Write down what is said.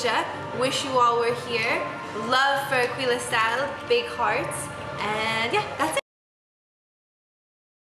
Malaysia. Wish you all were here. Love for Aquila style, big hearts. And yeah, that's it.